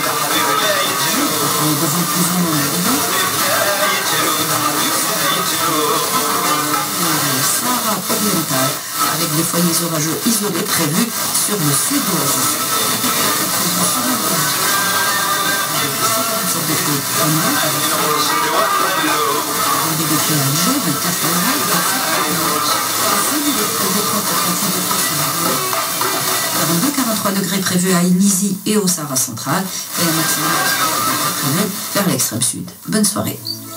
devant plus ou moins Sahara oriental, avec des foyers orageux isolés prévus sur le sud-ouest. Des décrets légers de 4 42-43 degrés prévus à Inisi et au Sahara central et un maximum vers l'extrême sud. Bonne soirée.